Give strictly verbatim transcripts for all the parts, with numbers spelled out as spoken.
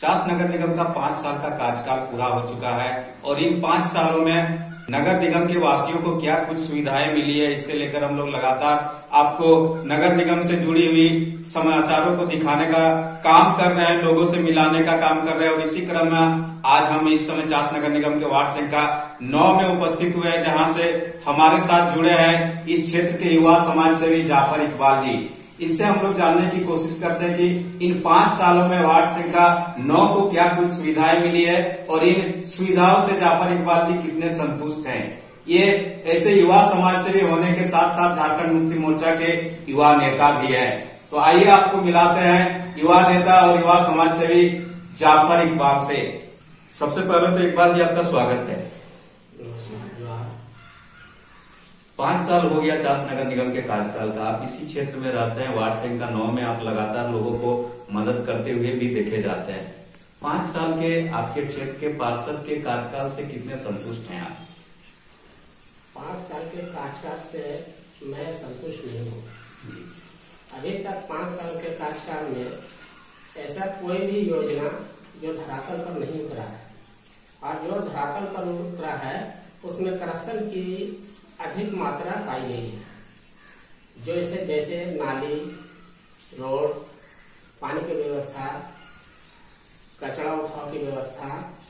चास नगर निगम का पांच साल का कार्यकाल पूरा हो चुका है और इन पांच सालों में नगर निगम के वासियों को क्या कुछ सुविधाएं मिली है, इससे लेकर हम लोग लगातार आपको नगर निगम से जुड़ी हुई समाचारों को दिखाने का काम कर रहे हैं, लोगों से मिलाने का काम कर रहे हैं। और इसी क्रम में आज हम इस समय चास नगर निगम के वार्ड संख्या नौ में उपस्थित हुए हैं, जहां से हमारे साथ जुड़े हैं इस क्षेत्र के युवा समाज सेवी जाफर इकबाल जी। इनसे हम लोग जानने की कोशिश करते हैं कि इन पांच सालों में वार्ड संख्या नौ को क्या कुछ सुविधाएं मिली है और इन सुविधाओं से जाफर इकबाल जी कितने संतुष्ट हैं। ये ऐसे युवा समाज सेवी होने के साथ साथ झारखंड मुक्ति मोर्चा के युवा नेता भी हैं। तो आइए आपको मिलाते हैं युवा नेता और युवा समाज सेवी जाफर इकबाल से। सबसे पहले तो इकबाल जी आपका स्वागत है। पांच साल हो गया चास नगर निगम के कार्यकाल का, आप इसी क्षेत्र में रहते हैं, वार्ड संख्या नौ में आप लगातार लोगों को मदद करते हुए भी देखे जाते हैं। पांच साल के आपके क्षेत्र के पार्षद के कार्यकाल से कितने संतुष्ट हैं आप? पांच साल के कार्यकाल से मैं संतुष्ट नहीं हूँ। अभी तक पांच साल के कार्यकाल में ऐसा कोई भी योजना जो धरातल पर नहीं उतरा है, और जो धरातल पर उतरा है उसमें करप्शन की अधिक मात्रा पाई गई है। जो इसे जैसे नाली, रोड, पानी की व्यवस्था, कचरा उठाव की व्यवस्था,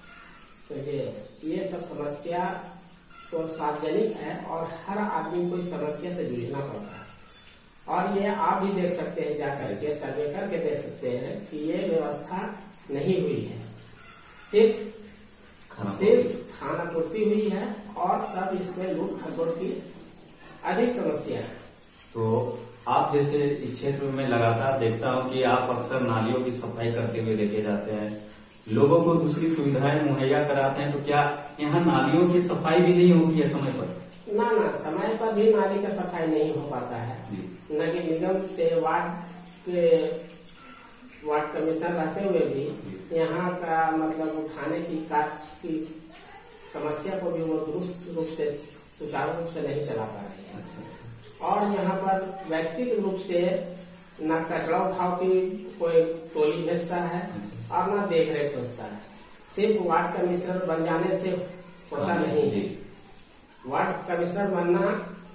ये सब समस्या तो सार्वजनिक है और हर आदमी को इस समस्या से जूझना पड़ता है। और ये आप भी देख सकते हैं, जाकर के सर्वे करके देख सकते हैं कि ये व्यवस्था नहीं हुई है। सिर्फ सिर्फ खाना पूर्ति हुई है और सब इसमें लूट खसोट की अधिक समस्या है। तो आप जैसे इस क्षेत्र में लगातार देखता हूं कि आप अक्सर नालियों की सफाई करते हुए देखे जाते हैं, लोगों को दूसरी सुविधाएं मुहैया कराते हैं, तो क्या यहाँ नालियों की सफाई भी नहीं होती है समय पर? ना ना, समय पर भी नाली का सफाई नहीं हो पाता है। नगर निगम से वार्ड के वार्ड कमिश्नर रहते हुए भी यहाँ का मतलब उठाने की कार्य की समस्या को भी वो दुरुस्त रूप से सुचारू रूप से नहीं चला पा रहे हैं। और यहाँ पर व्यक्तिगत रूप से न कचरा उठाव की कोई टोली भेजता है और न देख रेख भेजता है। सिर्फ वार्ड कमिश्नर बन जाने से होता नहीं है। वार्ड कमिश्नर बनना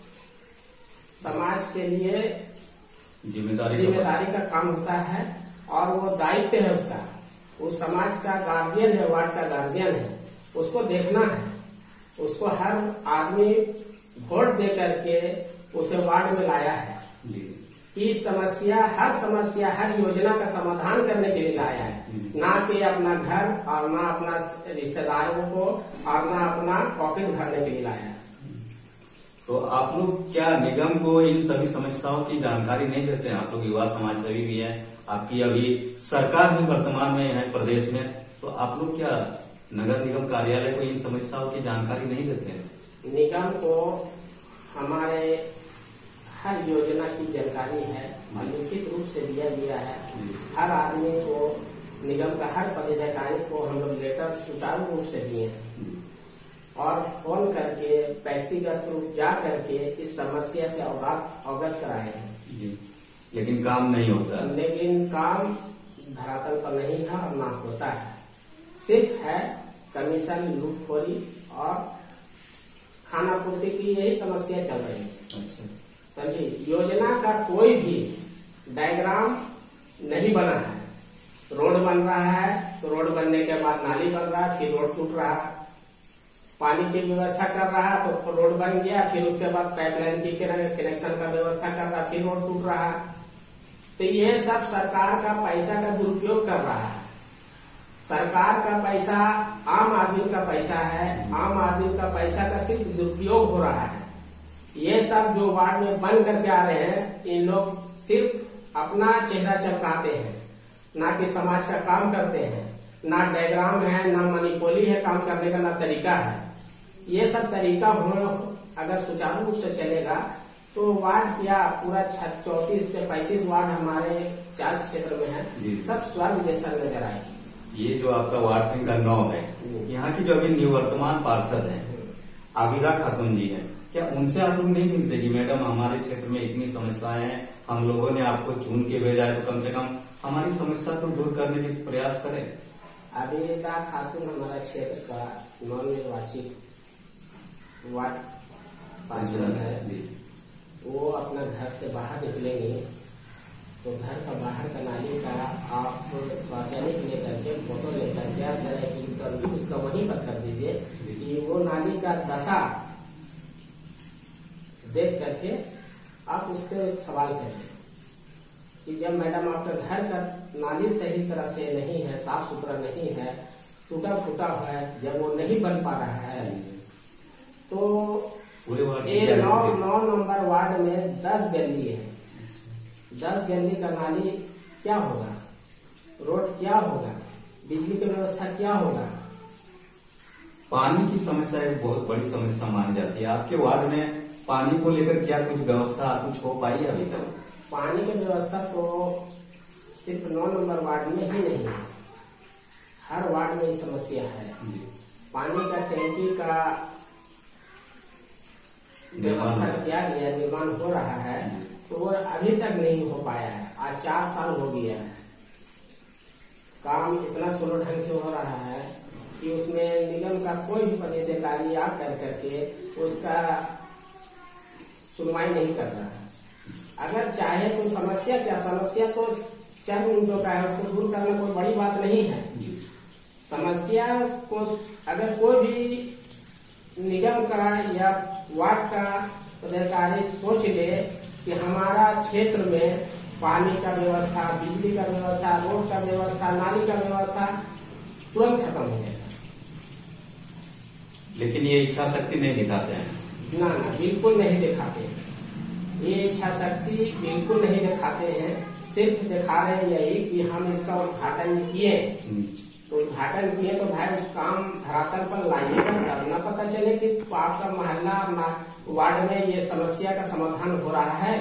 समाज के लिए जिम्मेदारी जिम्मेदारी का काम होता है और वो दायित्व है उसका। वो समाज का गार्जियन है, वार्ड का गार्जियन है, उसको देखना है। उसको हर आदमी वोट दे करके उसे वार्ड में लाया है कि समस्या हर समस्या हर योजना का समाधान करने के लिए लाया है, ना कि अपना घर और ना अपना रिश्तेदारों को और ना अपना पॉकेट भरने के लिए लाया है। तो आप लोग क्या निगम को इन सभी समस्याओं की जानकारी नहीं देते हैं? आप लोग युवा समाज सेवी भी हैं, आपकी अभी सरकार भी वर्तमान में है प्रदेश में, तो आप लोग क्या नगर निगम कार्यालय को इन समस्याओं की जानकारी नहीं देते हैं? निगम को हमारे हर योजना की जानकारी है, लिखित रूप से दिया गया है। हर आदमी को, निगम का हर पदाधिकारी को हम लोग लेटर सुचारू रूप से दिए और फोन करके व्यक्तिगत रूप जा करके इस समस्या से अवगत अवगत कराए हैं। लेकिन काम नहीं होता। लेकिन काम धरातल पर नहीं है और ना होता है। सिर्फ है कमीशन, लूटखोरी और खाना पूर्ति की यही समस्या चल रही है। अच्छा। समझिए, योजना का कोई भी डायग्राम नहीं बना है। रोड बन रहा है तो रोड बनने के बाद नाली बन रहा है, फिर रोड टूट रहा है। पानी की व्यवस्था कर रहा है तो रोड बन गया, फिर उसके बाद पाइपलाइन की कनेक्शन का व्यवस्था कर रहा है, फिर रोड टूट रहा है। तो ये सब सरकार का पैसा का दुरुपयोग कर रहा है। सरकार का पैसा आम आदमी का पैसा है, आम आदमी का पैसा का सिर्फ दुरुपयोग हो रहा है। ये सब जो वार्ड में बन करके आ रहे हैं, इन लोग सिर्फ अपना चेहरा चमकाते हैं, ना कि समाज का काम करते हैं। ना डायग्राम है, ना मनीपोली है काम करने का, ना तरीका है। ये सब तरीका हो अगर सुचारू रूप से चलेगा तो वार्ड या पूरा चौतीस से पैंतीस वार्ड हमारे चास क्षेत्र में है, सब स्वर्ग जैसा नजर आएगी। ये जो आपका वार्ड संख्या नौ है, यहाँ की जो अभी निवर्तमान पार्षद है आबिदा खातून जी है, क्या उनसे आप लोग नहीं मिलते कि मैडम हमारे क्षेत्र में इतनी समस्याएं हैं, हम लोगों ने आपको चुन के भेजा है, तो कम से कम हमारी समस्या को दूर करने के प्रयास करें? अभिनेता खातून हमारा क्षेत्र का नव निर्वाचित वार्ड पार्षद है। वो अपना घर से बाहर निकलेंगे तो घर का बाहर का नाली का आप सार्वजनिक लेकर के फोटो लेकर के आप जरा एक इंटरव्यू उसका वहीं पर कर दीजिए कि वो नाली का दशा देख करके आप उससे एक सवाल करें कि जब मैडम आपका घर का नाली सही तरह से नहीं है, साफ सुथरा नहीं है, टूटा फूटा हुआ है, जब वो नहीं बन पा रहा है तो एक नौ नौ नंबर वार्ड में दस गली है, दस गली का नाली क्या होगा, रोड क्या होगा, बिजली की व्यवस्था क्या होगा। पानी की समस्या एक बहुत बड़ी समस्या मानी जाती है। आपके वार्ड में पानी को लेकर क्या कुछ व्यवस्था कुछ हो पाई है अभी तक? पानी की व्यवस्था तो सिर्फ नौ नंबर वार्ड में ही नहीं है, हर वार्ड में ये समस्या है। पानी का टैंकी का व्यवस्था किया गया, निर्माण हो रहा है, तो वो अभी तक नहीं हो पाया है। आज चार साल हो गया है, काम इतना स्लो ढंग से हो रहा है कि उसमें निगम का कोई भी पदाधिकारी आ कर करके उसका सुनवाई नहीं कर रहा है। अगर चाहे तो समस्या क्या, समस्या तो चंद मिनटों का है, उसको दूर करना कोई बड़ी बात नहीं है। समस्या को अगर कोई भी निगम का या वार्ड का पदाधिकारी सोच ले कि हमारा क्षेत्र में पानी का व्यवस्था, बिजली का व्यवस्था, रोड का व्यवस्था, नाली का व्यवस्था तुरंत खत्म हो जाएगा। लेकिन ये इच्छा शक्ति नहीं दिखाते हैं। ना ना, बिल्कुल नहीं दिखाते हैं, ये इच्छा शक्ति बिल्कुल नहीं दिखाते हैं। सिर्फ दिखा रहे हैं यही कि हम इसका उद्घाटन किए, तो उद्घाटन किए तो भाई उस काम धरातल पर लाइएगा, तब न पता चले कि आपका मोहल्ला वार्ड में ये समस्या का समाधान हो रहा है।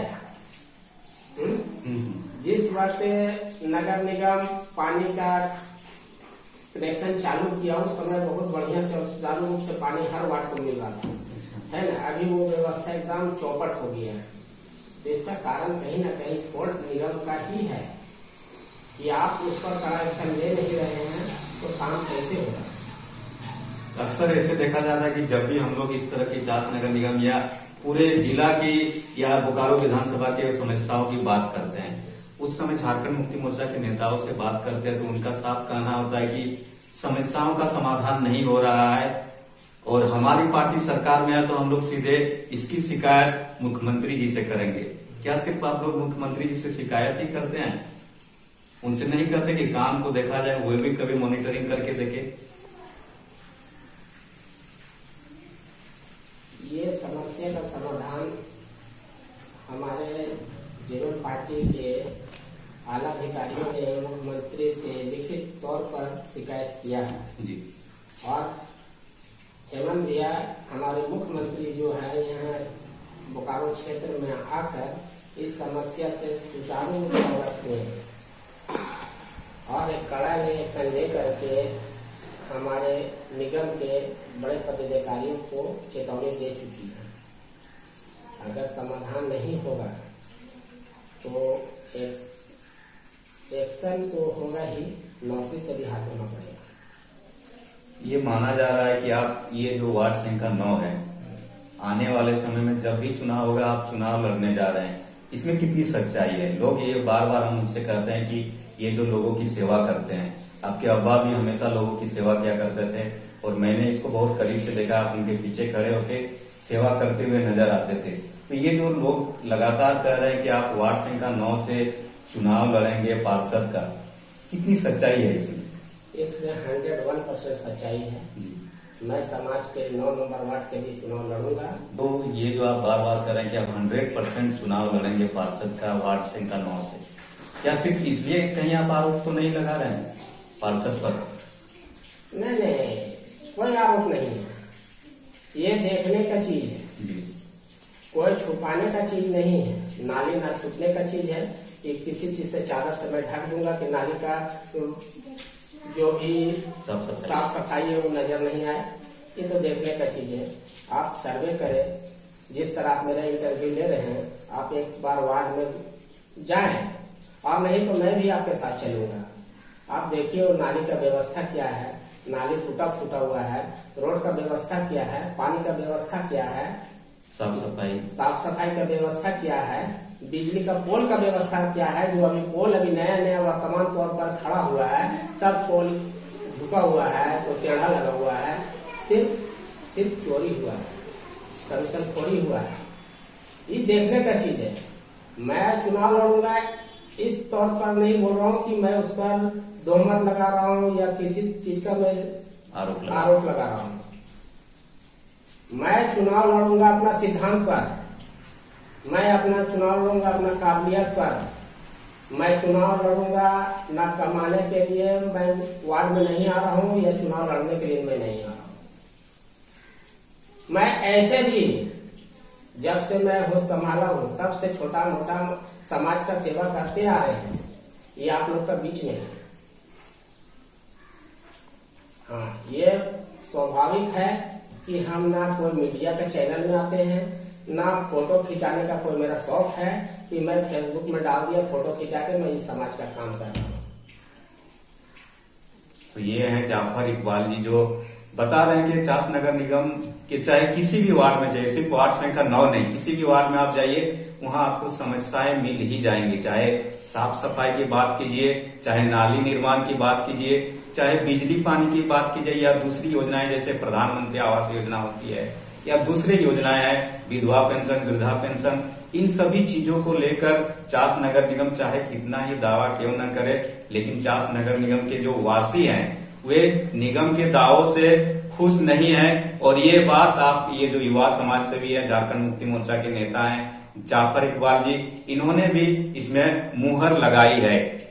जिस वक्त नगर निगम पानी का कनेक्शन चालू किया उस समय बहुत बढ़िया से सुचारू रूप से पानी हर वार्ड को मिल रहा था, है ना। अभी वो व्यवस्था एकदम चौपट हो गया है, तो इसका कारण कहीं ना कहीं फॉल्ट निगम का ही है कि आप उस पर कड़ा एक्शन ले नहीं रहे हैं, तो काम कैसे होगा। अक्सर ऐसे देखा जाता है कि जब भी हम लोग इस तरह की इचास नगर निगम या पूरे जिला की या बोकारो विधानसभा के समस्याओं की बात करते हैं, उस समय झारखंड मुक्ति मोर्चा के नेताओं से बात करते हैं तो उनका साफ कहना होता है कि समस्याओं का समाधान नहीं हो रहा है और हमारी पार्टी सरकार में है तो हम लोग सीधे इसकी शिकायत मुख्यमंत्री जी से करेंगे। क्या सिर्फ आप लोग मुख्यमंत्री जी से शिकायत ही करते हैं, उनसे नहीं करते कि काम को देखा जाए, वो भी कभी मॉनिटरिंग करके देखे? ये समस्या का समाधान हमारे जीवन पार्टी के आला अधिकारियों ने मुख्यमंत्री से लिखित तौर पर शिकायत किया है जी। और हेमंत भैया हमारे मुख्यमंत्री जो है यहाँ बोकारो क्षेत्र में आकर इस समस्या से सुचारू रूप से रखने और एक कड़ा एक्शन ले करके हमारे निगम के बड़े पदाधिकारियों को चेतावनी दे चुकी है। अगर समाधान नहीं होगा तो एक्शन तो होगा ही, नौकरी से भी हाथ धोना पड़ेगा। ये माना जा रहा है कि आप ये जो वार्ड संख्या नौ है, आने वाले समय में जब भी चुनाव होगा आप चुनाव लड़ने जा रहे हैं, इसमें कितनी सच्चाई है? लोग ये बार बार हम मुझसे कहते हैं कि ये जो लोगों की सेवा करते हैं, आपके अब्बा भी हमेशा लोगों की सेवा किया करते थे और मैंने इसको बहुत करीब से देखा, आप उनके पीछे खड़े होकर सेवा करते हुए नजर आते थे। तो ये जो लोग लगातार कह रहे हैं कि आप वार्ड संख्या नौ से चुनाव लड़ेंगे पार्षद का, कितनी सच्चाई है इसमें? इसमें हंड्रेड वन परसेंट सच्चाई है। मैं समाज के नौ नंबर वार्ड के लिए चुनाव लड़ूंगा। तो ये जो आप बार बार कह रहे हैं कि आप हंड्रेड परसेंट चुनाव लड़ेंगे पार्षद का वार्ड संख्या नौ से, क्या सिर्फ इसलिए कहीं आप आरोप तो नहीं लगा रहे हैं पार्षद पर? नहीं नहीं, कोई आरोप नहीं है, ये देखने का चीज है, कोई छुपाने का चीज नहीं है। नाली ना छुपने का चीज है कि किसी चीज से चादर से मैं ढक दूंगा कि नाली का जो भी साफ सफाई है वो नजर नहीं आए, ये तो देखने का चीज है। आप सर्वे करें, जिस तरह आप मेरा इंटरव्यू ले रहे हैं, आप एक बार वार्ड में जाएं, और नहीं तो मैं भी आपके साथ चलूंगा। आप देखिए वो नाली का व्यवस्था क्या है, नाली टूटा फूटा हुआ है, रोड का व्यवस्था क्या है, पानी का व्यवस्था क्या है, साफ सफाई साफ सफाई का व्यवस्था क्या है, बिजली का पोल का व्यवस्था क्या है। जो अभी पोल अभी नया नया वर्तमान तौर पर खड़ा हुआ है, सब पोल झुका हुआ है, तो टेढ़ा लगा हुआ है, सिर्फ सिर्फ चोरी हुआ है, कमीशन खोरी हुआ है। ये देखने का चीज है। मैं चुनाव लड़ूंगा इस तौर पर नहीं बोल रहा हूँ कि मैं उस पर दोहमत लगा रहा हूँ या किसी चीज का मैं आरोप लगा आरोप लगा रहा हूँ। मैं चुनाव लड़ूंगा अपना सिद्धांत पर, मैं अपना चुनाव लड़ूंगा अपना काबिलियत पर। मैं चुनाव लड़ूंगा ना कमाने के लिए, मैं वार्ड में नहीं आ रहा हूँ, या चुनाव लड़ने के लिए मैं नहीं आ रहा हूँ। मैं ऐसे भी जब से मैं होश संभाला हूँ तब से छोटा मोटा समाज का सेवा करते आ रहे हैं। ये आप लोग का बीच में है। हाँ, ये स्वाभाविक है कि हम ना कोई मीडिया के चैनल में आते हैं, ना फोटो खिंचाने का कोई मेरा शौक है कि मैं फेसबुक में डाल दिया फोटो खिंचा के मैं इस समाज का काम कर रहा हूँ। तो ये है जाफर इकबाल जी जो बता रहे हैं कि चास नगर निगम के चाहे किसी भी वार्ड में जाइए, सिर्फ वार्ड संख्या नौ नहीं, किसी भी वार्ड में आप जाइए वहां आपको समस्याएं मिल ही जाएंगी। चाहे साफ सफाई की बात कीजिए, चाहे नाली निर्माण की बात कीजिए, चाहे बिजली पानी की बात कीजिए, या दूसरी योजनाएं जैसे प्रधानमंत्री आवास योजना होती है या दूसरी योजनाएं हैं, विधवा पेंशन, वृद्धा पेंशन, इन सभी चीजों को लेकर चास नगर निगम चाहे कितना ही दावा क्यों न करे, लेकिन चास नगर निगम के जो वासी हैं वे निगम के दावों से खुश नहीं है। और ये बात आप, ये जो युवा समाज सेवी है, झारखंड मुक्ति मोर्चा के नेता हैं जाफर इकबाल जी, इन्होंने भी इसमें मुहर लगाई है।